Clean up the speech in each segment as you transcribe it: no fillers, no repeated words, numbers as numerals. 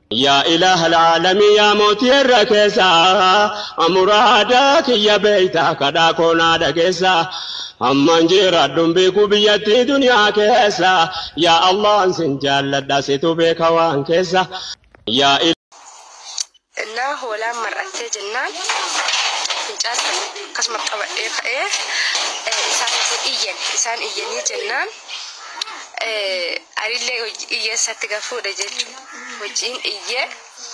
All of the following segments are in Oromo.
يا إله العالمين يا موتي الركيسة أمرادك يا بيتك داكونا دكيسة أمان جيرادون بيكو بيتي دنيا كيسة يا الله سنجال لداسيتو بيكا وان كيسة يا إله إنه ولا مرة جنان فنجان قسم طبع إيه إنسان إيجاني جنان أريلي إيه ستقفو رجل وجين إيه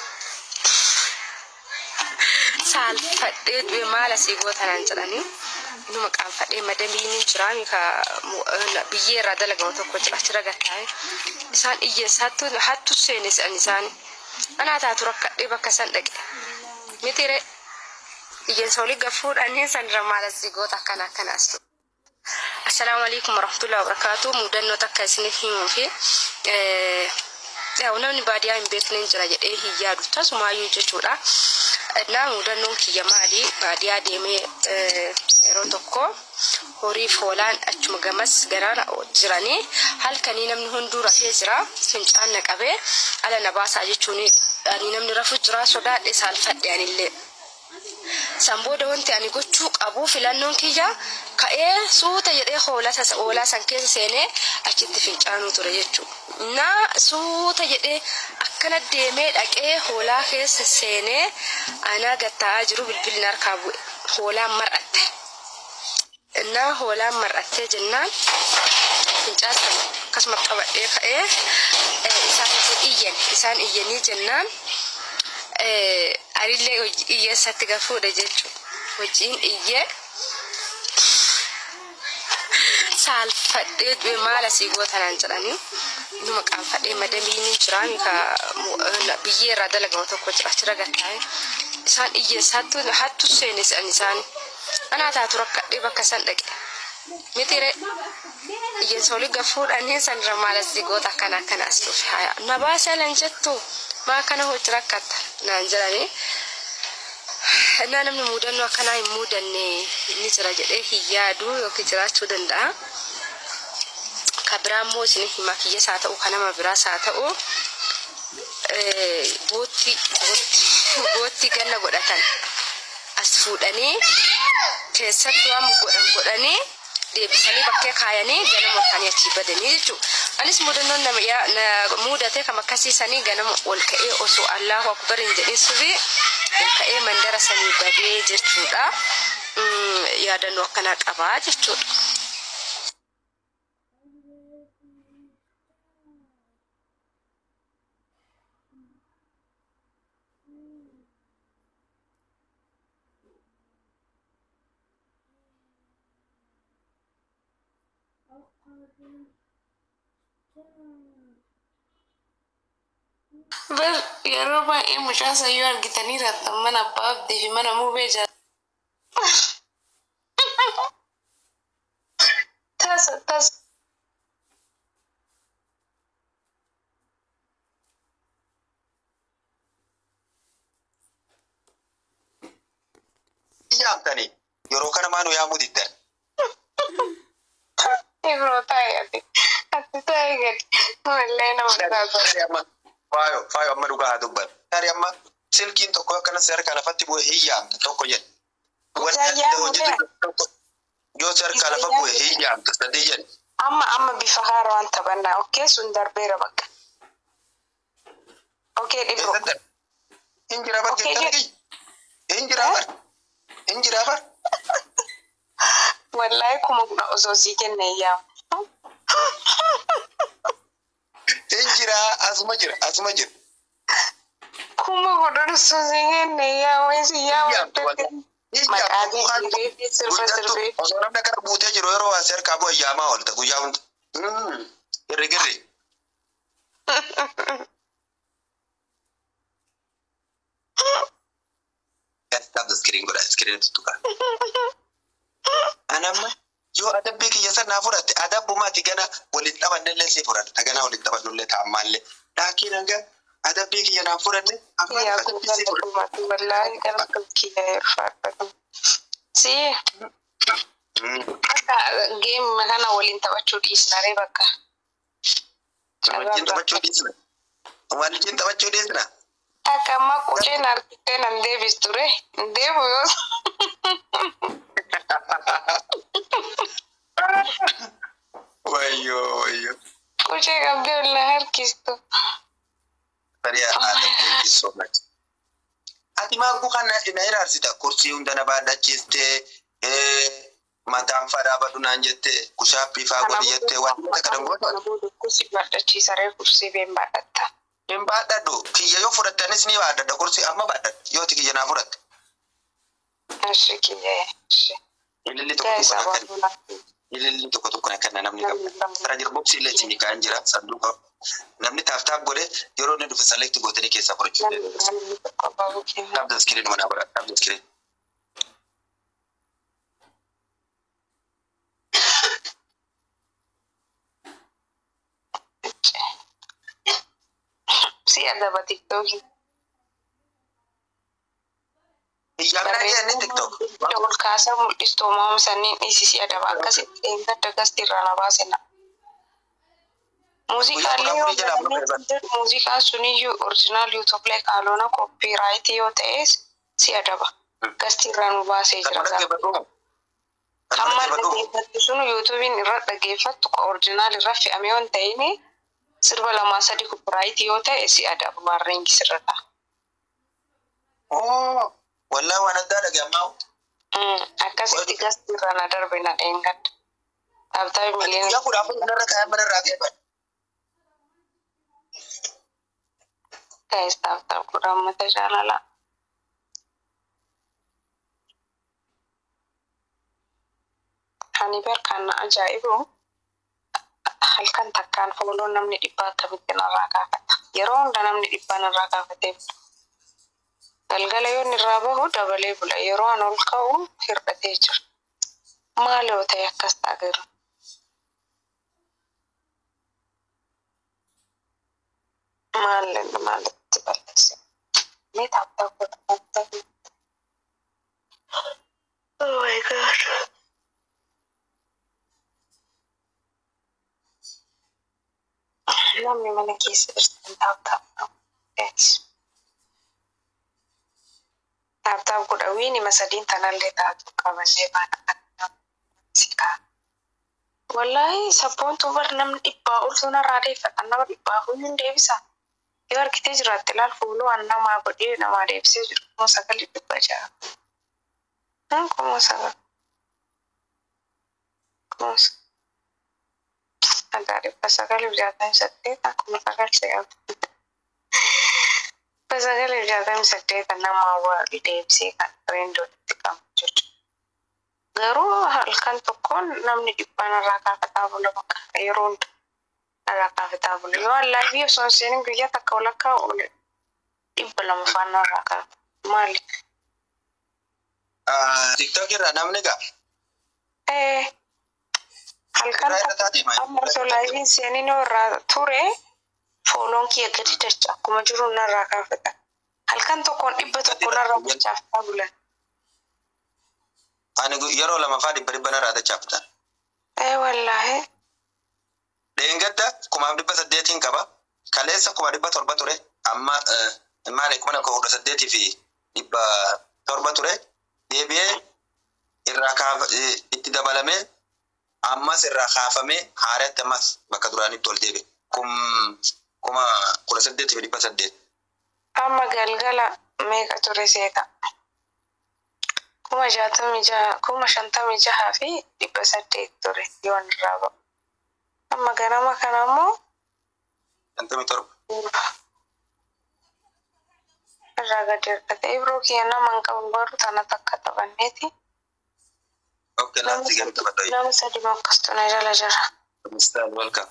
سال فديت بمالا سيقوة تنانجراني إنه مقام فديت مداميني جرامي بيي رادا لغوتو كوچ أشترا غتاي إنسان إيه ساتو حتو سينيس إنسان أنا تاتو ركا بكا سندق متيري إيه سولي غفور أني سندر مالا سيقوة تكنا كناستو. السلام عليكم ورحمة الله وبركاته. مودن نتكلم في يا ونامي بعديها إمبيتنين جراجة هي دوتا ما يوجدولا na mudannon kiyya maali baadiyaa deemee yeroo tokko horii foolaan achuma gamas garana jiranii halkanii namni hunduu rafee jira fincaan naqabee ala nabaasaa jechuun ani namni rafu jira sodaadhe saalfadhe anillee sambooda wanti ani gochuu qabu filannoon kiyya ka'ee suuta jedhee hoolaa san keessa seenee achitti fincaanuu ture jechuudha na suuta jedhee akkana deemee dhaqee hoolaa keessa seenee ana gattaa jiru bilbilin harkaa bu'e hoolaan mar'atte na hoolaan mar'attee jennaan fincaan akkasuma qabadhee ka'ee isaan iyyanii jennaan arillee iyyee satti gafuudha jechuudha wajjin iyyee saalfadhee maala siigoo tanaan jedhanii nu maqaan fadhee madamiin jiraami ka biyyee irraa dalagamu tokko jira achirra gattaa'e isaan iyyee sattu hattu seenes isaan ana taatu rakkadhee bakka san dhaqe mitire iyyee sooli gafuudhaan san irra maala siigoo akkana akkana astuuf haya nabaasa lan jettu maa kana hojii rakkata naan jedhanii na namni mudannoo akkanaa hin mudanne ni jira jedhee hiyyaadu yookiin jiraachuu danda'a. Kabiraan moo isin himaa kiyyaas haa ta'u kanama biraas haa ta'u bootti ganna godhatan as fuudhanii keessatti waan godhanii deebisanii bakkee kaayanii ganama olkanii achii badanii jechuudha. Anis mudannoon nama mudatee kam akkasiisanii ganama ol ka'ee osoo Allahu akbar hin jedhin subii ka'ee mandara sanii badee jechuudha. Yaadannoo akkanaa qabaa jechuudha. بس يا ربا إيه مش عارفة يوار جتاني رتم أنا بابدي في منا مو بيجا تاس يا تاني يروكنا ما نو يا موديتر يبرو تايجي أتتايجي ولا أنا ما Fayo amma duga ha dubban tari amma silkin to ko kana ser kana fatti bo hiya to ko yen wala da wajin yo ser kana fa bo hiya to sadiyan amma bi faharo anta banna okay sundar bera bakka okay dibro injira bar injira bar wallahi kuma kuna ozozi kenne ya injira asmajir kuma gudun su zingene ya wesi ya makadi refi sirfe osona da kar bute jiro yaro waser ka bo yama wal ta gujaun irigiri stop the screen tuka anamma yo adabbi ki yasa na furata adabbu ma tigana walin taban dalle sai furata tagana walin taban dalle ta amalle lakin ga adabbi ki yana furata amma ya kuma wallahi kan ki ya farfata si aka game kana walin tabacho disnare bakka walin tabacho disna Akama kucing artinya nanti bisture, nanti bos. Wayo. Kucing Abdul Lahar kistu. Tadi ada so much. Ati ma bukan ina sita kursi undana bada ciste matang fada baduna jette kusapi fa goli jette wanda kadang goto. Kursi bada cisare kursi bembata. Bembata do kiya yo furata ni sini bada da kursi amma bada yo tiki jana furat. Ashiki ya. Ililli tokko kan namni qabu rajir boxi le tini kan jira sanduqa namni taaf gode yeroo ne dhufa select gootanii keessa qorachuu tabda screen mana bara tabda screen si ada ba TikTok Iya, TikTok. Jawab kasar mul'istu mau sanin isi ada bakas enggak tegas tirana basena. Musika suni original YouTube le kalona copyright yo tes si ada ba gas tirana base jira. Kamma de sunu YouTube in irra gefatu original rafi amion taini sirba lama sadi copyright yo tes si ada ba rangi sirata. Oh. Wala wana dada gamau. Akasih gas tirana darbina engat. Abtai milian. Ya kuda apa bener rakyat. Guys, tab kurang mata jalala. Hani berkana ajaibu. Halkan takkan follow namni dipa tabitin araka kata. Yerong dan namni dipa araka kata. Galgala yoo nirraa bahu dabalee bula yeroo an ol ka'u hir'atee jira. Maal yoo ta'e akkas agarra. Maalitti balleesse. Mee taaptaa godha. Oh my god. Namni mana keessa jirtan taaptaa. Yes. Taaptaa godha wiini masadiin tanallee taatu qabannee baana sika. Wallahi sabboontu bar namni dhibbaa ol sunarraa deeffatan nama dhibbaa hunduun deebisa. Yoo argitee jiraatte laal fuuluu an namaa godhee namaa deebisee jiru. Kuma sagalii dhibba ja'a. Kuma sagal. Agaa dhibba sagaliif jaatamii saddeet kuma sagal se'atu. Pasagale jaatamii saddeet namaa waa deebisee kan reendootti qabu jechuudha. Garuu halkan tokkoon namni dhibbaan irraa kaafataa bula bakka yeroo irraa kaafataa bula. Yoo allaaybii osoo hin seenin guyyaa takka walakkaa oole dhibba lama faana irraa kaafa. Maali? TikTok irraa namni gaa? Halkan amma osoo laayibiin seenin irraa ture fooloon kiyya gadi dacha akkuma jiru narraa kaafata. Halkan tokkoon dhibba tokko narraa dachaaftaa bulan. Ani yeroo lamaffaa dhibba narraa dachaafta. Wallaahi. Dheengadda 1800 qaba. Kaleessa 1700 ture. Amma maali 1800 fi 700 ture. Deebi'ee irraa itti dabalamee ammas irraa kaafamee haareetti ammas bakka duraanitti ol deebi'e. Kuma 18 fi 800. Amma galgala meeqa ture seeta? 56,000 fi 800 ture yoon irraa ba'u. Amma ganama kana immoo 57. irraa gadi hirkate. Ibroo kiyya nama hin qabu garuu tana takka taphanneeti. Okay, laatti gadi taphadha. Nama sadi mokkastuna jala jira. Mr. Welcome.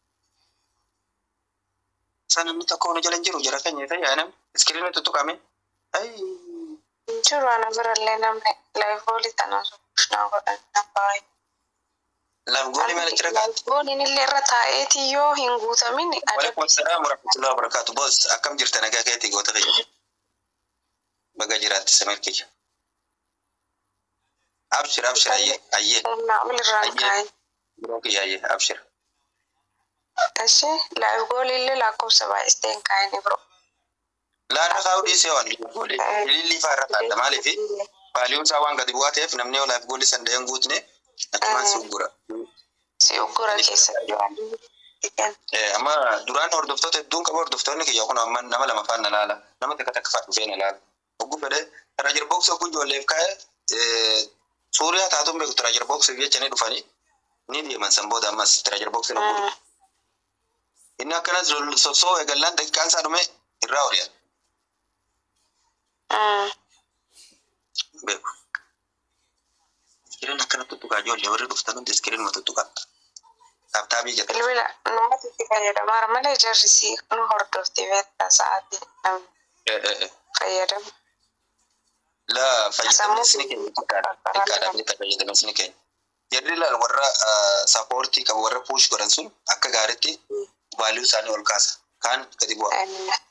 Sana mita ko na jalan jiru jara kanya tayo anam screen to kami ay jiru ana beralle namne live goli tanaso na ko nabai live goli mala kira live goli ni lerra taeti yo hinguta mini ada assalamu warahmatullahi wabarakatuh bos akam jirta naga kayati gota kay baga jirat samarki abshir ayye na ulran kai broki ayye abshir Ashe live goal ille la ko saba isten kaine bro. La taa'u dhiisee waan goole ilillii faarra taadha maaliif baaliyoon isaa waan gadi bu'aa ta'eef namni olaaf goolli sandeen guutne achumaan si uggura. Si uggura keessatti waan amma duraan hordoftoota hedduun qaba hordoftoonni kiyya kun amma nama lama faana laala nama takka faana dhufee na laala. Oguu fedhe Tiraajir Boksii oguu ijoolleef kaa'e Suuriyaa taatuun beeku Tiraajir Boksii jechanii dhufanii ni deeman san booda ammas Tiraajir Boksii na guutu. Inni akkanas sosoo eegallaan daqiiqaan isaa dhume irraa horiyaan. Beeku. Iskiriin akkana tuttuqaa ijoollee warri dhuftan hundi iskiriin ma tuttuqaa. Taaptaabii jette. Ilbila namatti itti fayyadamaa malee jarrisii nu hordofti beektaa sa'aatii namni fayyadamu. La fayyadamis ni keenya xiqqaadhaaf ni fayyadamis ni keenya. Jarri laal warra sappoortii qabu warra puush godhan sun akka gaariitti baalii isaanii ol kaasa. Kaan gadi bu'a.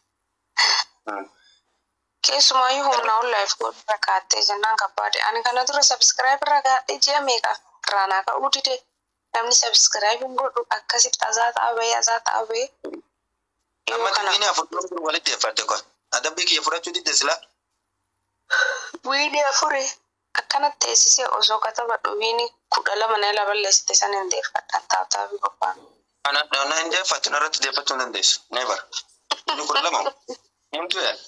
Keessumaayyuu humna ollaaf godhura kaattee jennaan kabbaade. Ani kana dura sabskiraayib irra gaadhee ji'a meeqa raanaa ka'uu dide. Namni sabskiraayib hin godhu akkasitti azaa ta'abee. Amma wiini afur walitti deeffatte qofa. Adabbii kiyya fudhachuu didde silaa. Wiini afuri akkanatti teessisee osoo katabadhu wiini 12 na laballeessite san hin deeffadhaan taataafi qophaan. Ana hin deeffattu narratti deeffachuu hin dandeessu. Neebar. Inni 12 himtu yaa.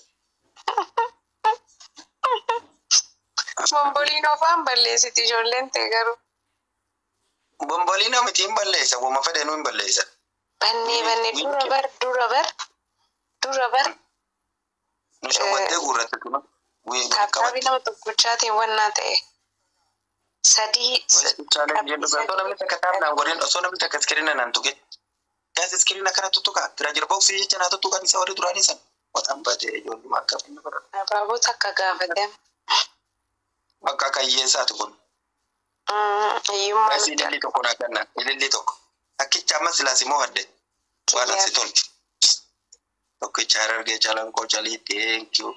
Bomboliinoo faan balleessiti ijoolleen ta'e garuu. Bomboliinoo miti hin balleessa wama fedhenuu hin balleessa. Bannee dura bar. Nu shawwattee guurratte tuma. Taataafi nama tokkochaatiin wannaa ta'e. Sadii. Osoo namni takka taa'an godhin osoo namni takka iskiriina naan tuqe. Gaas iskiriina kana tuttuqa Tiraajir Boksii jecha naa tuttuqan isa warri duraanii san. Waxaan badee ijoollee akka finna godhan. Abaabota akka gaafatan. Akka kayyeessaati kun. Hiyyummaa Gaas ilillii tokko naa kenna ilillii tokko. Akkicha amma silaas immoo hadde. Waan asi tolchu. Tokkicha Harargee Calanqoo Calii thank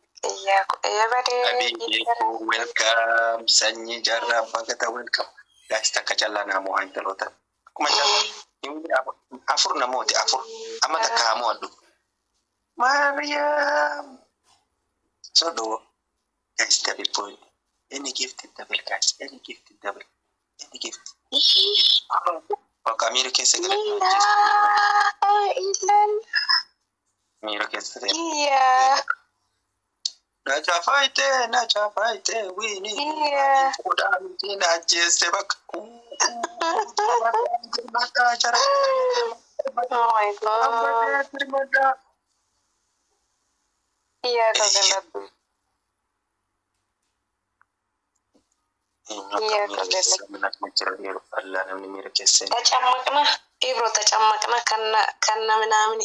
welcome sanyii jaarraa abbaa gataa welcome. Gaas takka callaa naamoo haa intaloota. Akkuma callaa afur namooti afur amma takka haamoo addu. Mariam. So do guys double point. Any gift double guys. Any gift double. Any gift. America kesa America kesa. Iya. Nacha fight wini. Iya. Udah na jese bak. Mata cara. Oh my god. Iya kagak. Iya kagak. Allah namni mira kesa. Tacammakna ibro tacammakna kanna minamni.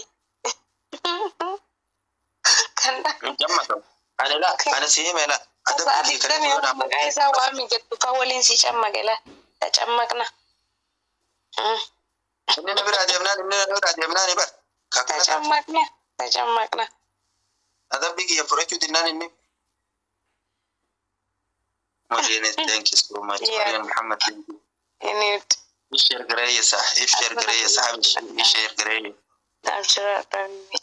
Kanna. Jammato. Ana sih mela. Ada bikram ya makanya saya wami gitu kawalin si cammakela. Tacammakna. Ini nabi rajamna nih bar. Tacammakna. Ada bigi ya furachu dinan ini. Mariana, thank you so much. Mariana Muhammad. Ini share gerai sah, share gerai sah, share gerai. Abjura tapi.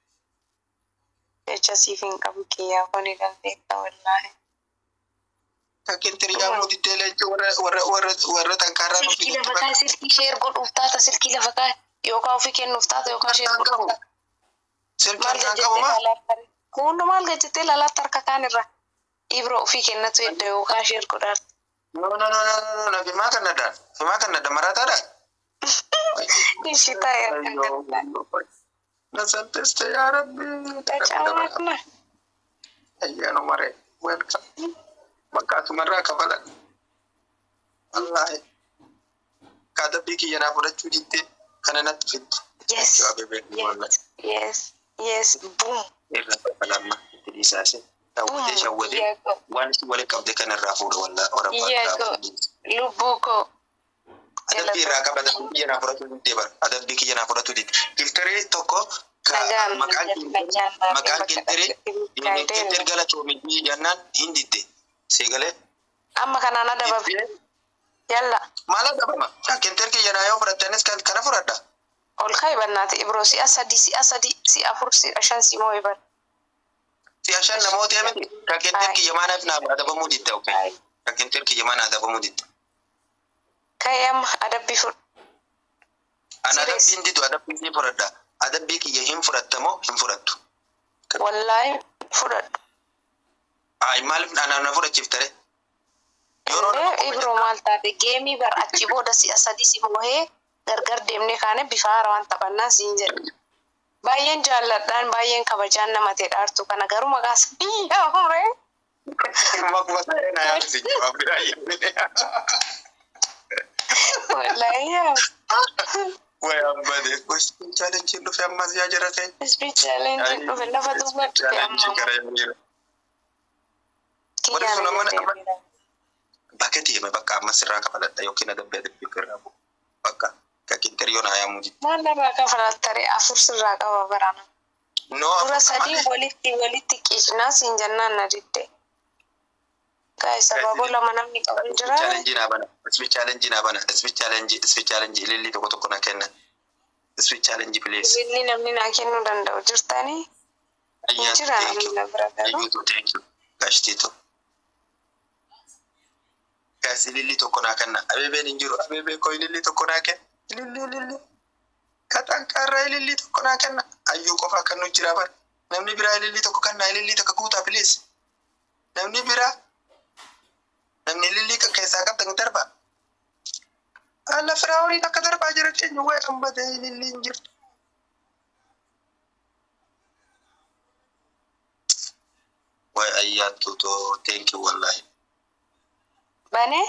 Echa sifin kamu kia koni kan beta wallahi. Kakin teriak mau ditele warra tangkara. Silki la fakai silki share god uftata silki la fakai. Yoka ufiken uftata yoka share god. Silki kamu mah. Kundo mal gajete lala tarkakanirra. Ibro ufiken natu yedde yoka share godar. No. Bima kan nada marata dah. Ishita ya. Nasanteste ya Rabbi. Tacammakna. Ayya no mare. Welcome. Makatu marra kabala. Allah. Kada biki yana fudhachu ditte kana natti fit. Yes. Boom. Irra balama idisase. Tawde shawde. Wan si wale kabde kana rafuda walla ora pa. Lubuko. Adabbi irraa qaba adabbi yana fudhatu ditte bar adabbi kiyya na fudhatu ditte giftare tokko maqaan giftare gala toomii jannaan hin ditte seegale amma kanaan adabab yalla maal adabama giftare kiyya na yoo fudhattanis kana fudhadha ol kaybannaati ibro si asadi si afur si ashan si moo ibar Si ashan namoota yamati kakentir ki yamana fina adaba muditta okay. Kakentir ki yamana adaba muditta. Kayam adabbi fur. Ana adabbi inditu adabbi si furadda. Adabbi ki yahim furattamo him furattu. Wallahi furaddu. Ay malif ana na furachiftare. Ibro maal taate geemii bar achi booda si'a sadii si moohee gargar deemnee kaane bifa haaraan taphannaa siin jedhe. Baay'een jaalladhaan baay'een kabajaan nama ta'e dhaartu kana garuu maqaa sadii yaamure. Makuma ta'e na yaabsi jawaab biraayyaa. Wallahi yaa. Wayambade speech challenge dhufe ammas yaa jira ta'e. Speech challenge dhufe lafa duuba dhufe amma. Warri sun amma bakka deeme bakka ammas irraa kafaladha yookiin adabbii adabbii irraa bu'u bakka kakintir yoo naa yaamuu jira. Maal irraa kafalattare afur sirraa qaba barana. Dura sadii walitti qiicnaa siin jennaan na didde. Guys sababa lama namni qaban jira. Speech challenge naa bana. Speech challenge ililli tokko na kenna. Speech challenge please. Ililli namni naa kennuu danda'u jirtanii. Jira namni na bira garuu. Thank you. Gashtiito. Guys ililli tokko na kenna. Abebeen hin jiru. Abebee koo ililli tokko na kenna. Ililli. Katankarra ililli tokko na kenna. Ayyuu qofa kan nu jira bar. Namni biraa ililli tokko kenna. Ililli tokko guutaa please. Namni biraa. Namni ililli kan keessaa qabdan darba. Alla firaawii akka darbaa jira keenya wayi hambate ililli hin jirtu. Wayi ayyaattu too thank you wallahi. Bane?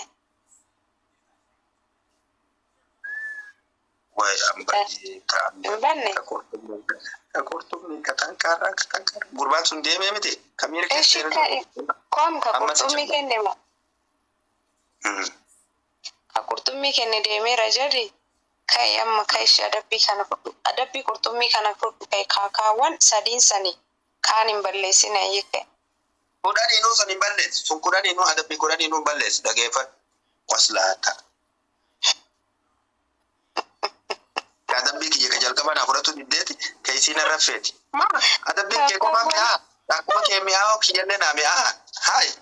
Wayi hambate Bane? Kakurtumni katankarra. Gurbaan sun deemee miti. Kamiira keessee kom kakurtummi kenne mo. Kakurtummi kenne deemeera jedhi. Kai amma kai shi adabbii qurxummii kana fudhu kai kaakaawwan sadiin sanii kaan hin balleessina hiike. Kudhan inuu san hin balleessu. Sun kudhan inuu adabbii kudhan inuu balleessu dhageeffadhu. Waslaata. Adabbii kiyya ka jalqaba naa fudhatu diddeeti ka isiin arraffeeti. Adabbii kee kophaa mi'aa. Akkuma kee mi'aa kiyyallee naa mi'aa. Haayi.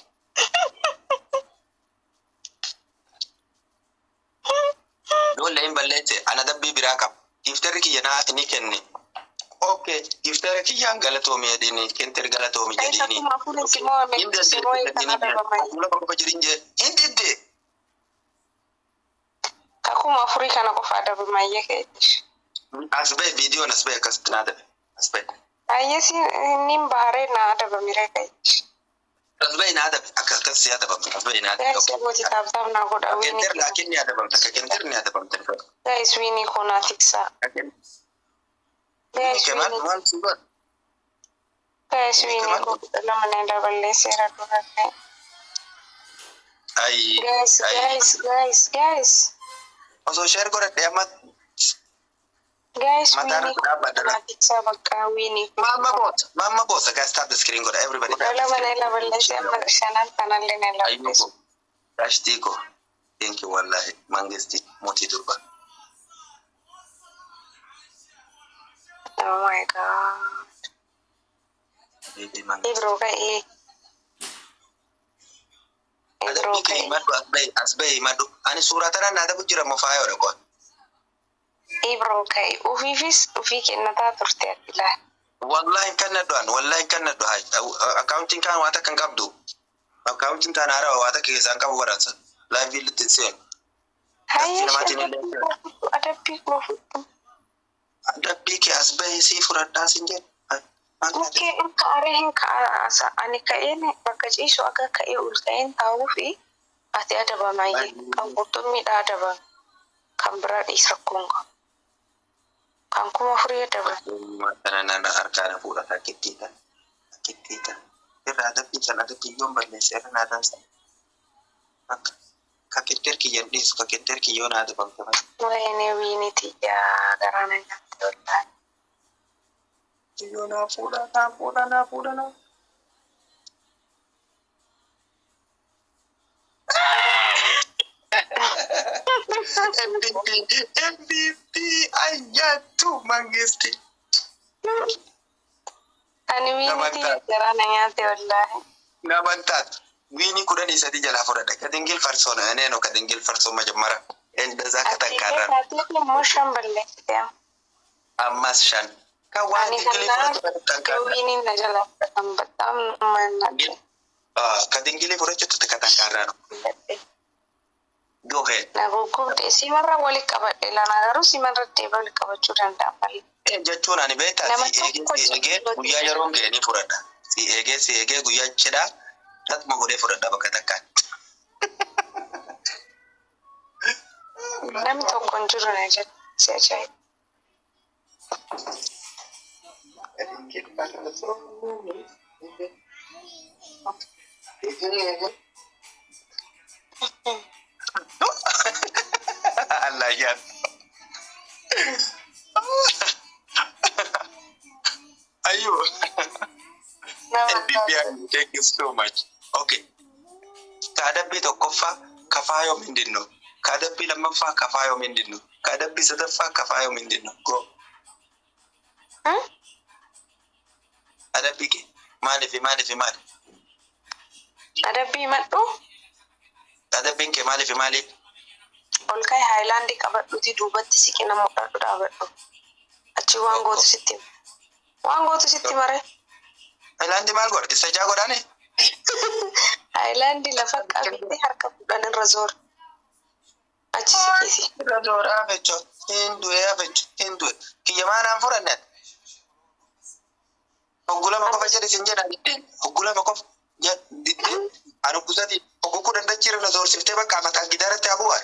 Dole hin balleesse ana adabbii biraa qaba. Iftarri kiyya naa ni kenne. Okay, iftarri kiyyaan galatoomii jedhini kentir galatoomi jedhini. Kakuma afurii kana qofa adabamayye keetti. Asbee viidiyoon asbee akkasitti naa adabe. Asbee. Ayyesi nin baharee naa adabamire keetti. Asbee naa adabe akkasitti adabamte. Asbee naa adabe. Guys booti taabtaab naa godha wiini. Kentir laakiin ni adabamte. Kentir ni adabamte. Guys wiini koonaa tiksaa. Guys wiini godha lama na daballeesseera durate. Guys. Osoo share godhadhe amma. Guys wiini koonaa tiksaa bakka wiini. Mama boss, guys stop the screen godha everybody. Lama na daballeessee amma shanan kanallee na daballeessu. Ashtiko. Thank you wallahi. Mangisti moti durba. Oh my god. Ibro kai. Ibro kai. Asbay madu. Ani suratana nada bujira mofayo re ko. Ibro kai. Ufi kennata turte atila. Wallahi kan do hay. Accounting kan wata kan qabdu. Accounting tan ara wata ke san qabu baransa. Live bill sen. Hayya. Adabbi ko. Adabbii kee asbee si fudhadhaa sin jedhu. Oke, ka'aaree ka'aasa ani ka'een bakka ciisu akka ka'ee ol ka'een taa'uu fi ati adabamayye kan qurxummiidha adaban kan biraa dhiisa kunga kan kuma furii adaban. Kana nana harkaana fuudhataa kittiita. Irraa adabbii san adabbii yoon balleesse irra naa dansa. Kaketteer kiyyan dhiisu kaketteer kiyyoon adabamte. Wayne wiiniti yaa garaana nyaatti wallahi. Kiyyoon naa fuudha. MVP ayyaatu mangisti. Ani wiiniti jarana nyaate wallahi. Namantat. Wini kudani sadi jala furada. Kadingil farsona. Aneno kadingil farsona jamara. Endeza katankaran. Ati motion balle. Amas shan. Kawani dingil farsona. Wini na jala batam mana. Kadingil farsona katankaran. Go ahead. Na gugubde si marra wali kabadde lana garu si marra table wali kabachuu danda'amal. Jechuun ani beektaa si eegee guyyaa yeroo ga'anii fudhadha. Si eegee guyyaa cidhaa tatuma godhee fudhadha bakka takkaan. Namni tokko hin jiru na jedhu si ajaa'iba. Allah ya. Ayo. And thank you so much. Okay. Kadabbi tokkoffaa kafaayo mindinno. Kadabbi lammaffaa kafaayo mindinno. Kadabbi sadaffaa kafaayo mindinno. Go. Adabbi ke maalifi. Adabbii madhu. Adabbiin kee maaliif? Ol ka'e haayilaandii qabadhuuti duubatti siqina mudhadhu dhaabadhu. Achi waan gootu sitti mare. Haayilaandii maal godhate? Sajaa godhane? Haayilaandii lafa qabitti harka fudhan irra zoora. Achi siqisi. Irra zoora afecho. Hindu'e. Kiyya maanaan furanne? Hoggulama qofa jedhe sin jedha diddeen. Hoggulama qofa diddeen. Anu kusati hogguu dandachiirra na zoorsiftee bakka mataan gidaaratti habu'aa.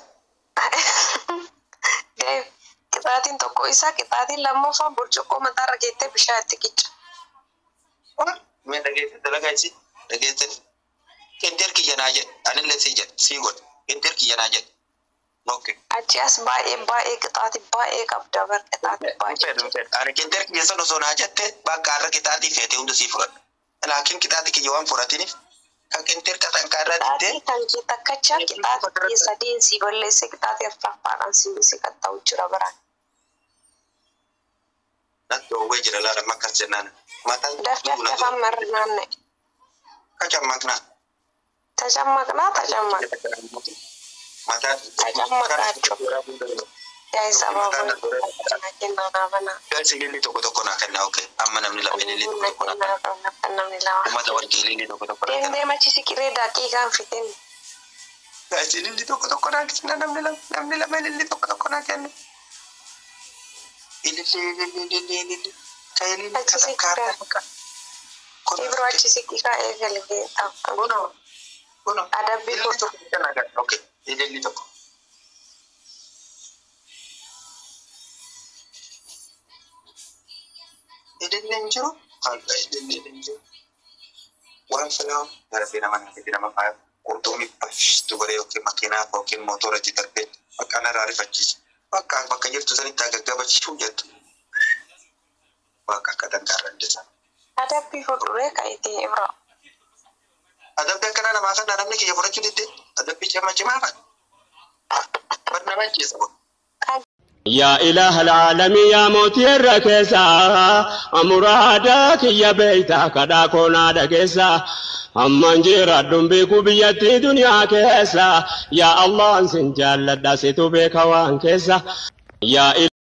Qixaatiin tokko isaa qixaatiin lammaffaa burcuqqoo mataarra geettee bishaan itti qicca. Mee dhageesse dalagaa isii dhageesse qinxeer kiyyanaa jedhe anillee sii godhe qinxeer kiyyanaa jedhe. Achi as baay'ee qixaatii baay'ee qabda bar qixaatii baay'ee. Ani qinxeer kiyyeessan osoo naa jette bakka har'a qixaatii feete hunda sii fudhadha. Laakiin qixaatii kiyya waan fudhatiniif kan qinxeer katankaarraa diddee. Kan kee takkacha qixaatii sadeen sii balleesse qixaatii afuraffaadhaan si qaxxa'u jira biraan. Natti oowwee jira laala makkas jennaan. Dafdafaan marri naanne. Tacammaqnaa. Tacammaqnaa. Tacammaqnaa jechuudha. Yaa'ii sababa kennaa naafana. Gaasi lilli tokko naa kenna oke. Amma namni lama lilli tokko naa kenna. Namni lama. Uummata warqii lilli tokko naa kenna. Deemdee achi siqiree daqiiqaan fixin. Gaasi lilli tokko naa kenna namni lama lilli tokko naa kenna. Ililli. Kailin katankaarraa bakka. Ibro achi siqiiqaa eegalee taa'u. Kuno. Adabbii tokko kenna gadi. Oke. Ililli tokko. Idilleen jiru hanga idilleen jiru waan filamu darbee nama fa'aa qurxummii bashtu godhee yookiin makiinaa yookiin mootoratti darbee bakka narraa rifachiisa. Bakka jirtu sanitti gaggabachuu jettu. Bakka akka dandaarra indisa. Adabbii fuulduree ka'itee Ibro. Adabbii akkana namaa kana namni kiyya fudhachuu diddee adabbii cimaa fa'a. Bar nama ajjeesa kun. يا إله العالمين يا موتي الركيسة أمرادك يا بيتك دا كونا دكيسة أمان جيرا دنبيكو بيتي دنيا كيسة يا الله سنجال داسيتو بيكوان كيسة يا